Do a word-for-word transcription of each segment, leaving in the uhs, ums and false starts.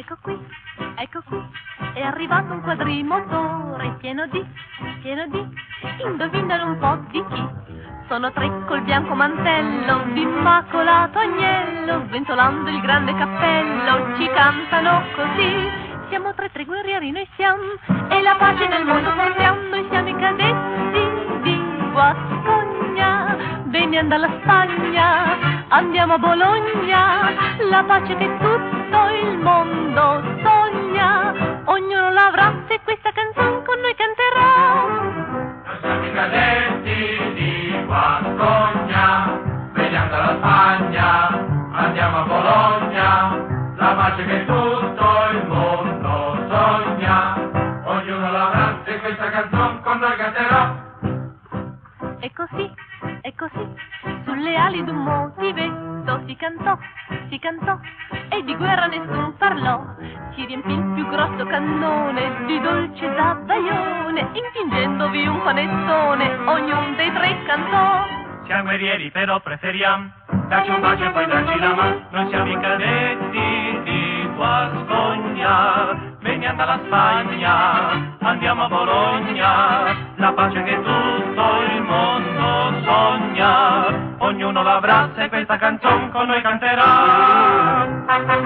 Ecco qui, ecco qui, è arrivato un quadrimotore pieno di, pieno di, indovinano un po' di chi? Sono tre col bianco mantello, d'immacolato agnello, sventolando il grande cappello, ci cantano così. Siamo tre, tre guerrieri noi siamo, e la pace nel mondo portiamo, noi siamo i cadetti di Guascogna. Veniamo dalla Spagna, andiamo a Bologna, la pace che tutto il mondo sogna, ognuno l'avrà se questa canzone con noi canterà. Noi siamo i cadetti di Guascogna, veniamo dalla Spagna, andiamo a Bologna, la pace che tutto il mondo sogna, ognuno l'avrà se questa canzone con noi canterà. E così, e così, sulle ali d'un motivetto si cantò, si cantò, e di guerra nessun parlò. Si riempì il più grosso cannone di dolce zabaione, intingendovi un panettone, ognuno dei tre cantò. Siamo guerrieri però preferiamo darci un bacio e poi darci la mano. Noi siamo i cadetti di Guascogna, veniamo dalla Spagna, andiamo a Bologna, la pace che tutto il mondo sogna, ognuno l'avrà se questa canzone con noi canterà.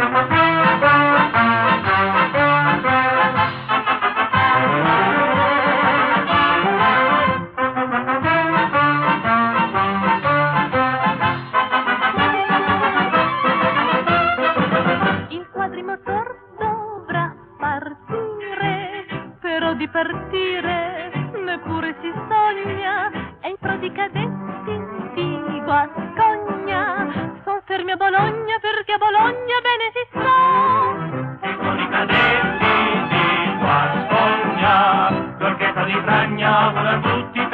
Di partire neppure si sogna, e i prodi cadetti di Guascogna son fermi a Bologna perché a Bologna bene si sta. E con i cadetti di Guascogna l'orchestra di Fragna vuole a tutti